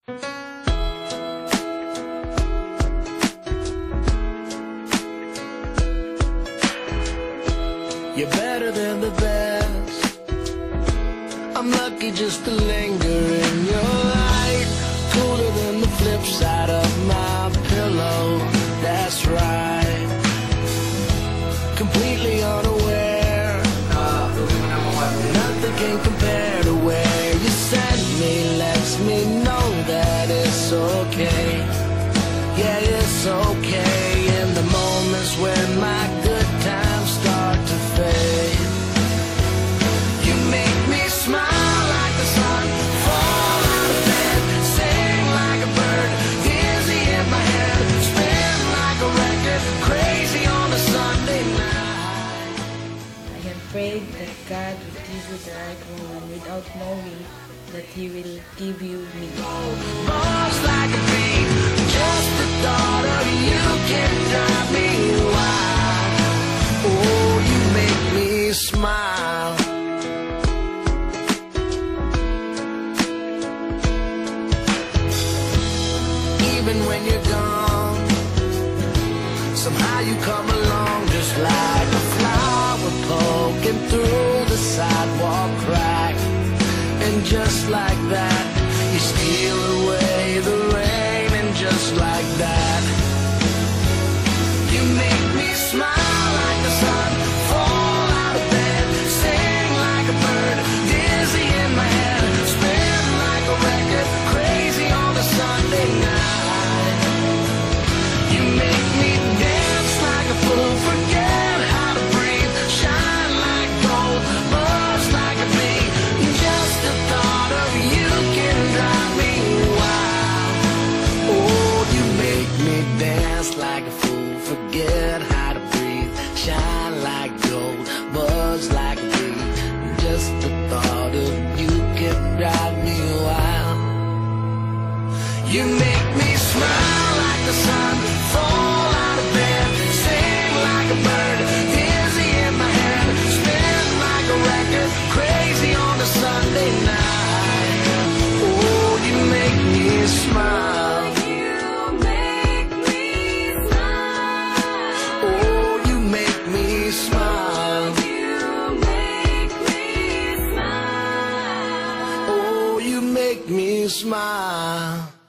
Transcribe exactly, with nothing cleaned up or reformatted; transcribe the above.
You're better than the best. I'm lucky just to linger in your light. Cooler than the flip side of my pillow. That's right. Completely unaware. Nothing can compare to where you send me. Lets me know that it's okay. Yeah, it's okay. In the moments when my good times start to fade, you make me smile like the sun, fall out of bed, sing like a bird, dizzy in my head, spin like a record, crazy on a Sunday night. I have prayed that God would give you the right woman without knowing that He will give you me. Buzz like a bee, just the thought of you can drive me wild. Oh, you make me smile. Even when you're gone, somehow you come along just like a flower poking through the sidewalk crack. And just like that, you steal away the rain. And just like that, you make me smile like the sun, fall out of bed, sing like a bird, dizzy in my head, spin like a record, crazy on a Sunday night. You make me dance like a fool, forget how to breathe, shine like gold, buzz like a bee. Just the thought of you can drive me wild. Oh, you make me dance like a fool, forget how to breathe, shine like gold, buzz like a bee. Just the thought of you can drive me wild. You make me smile like the sun, fall out of bed, sing like a bird, dizzy in my head, spin like a record, crazy on a Sunday night. Oh, you make me smile. You make me smile. Oh, you make me smile. You make me smile. Oh, you make me smile.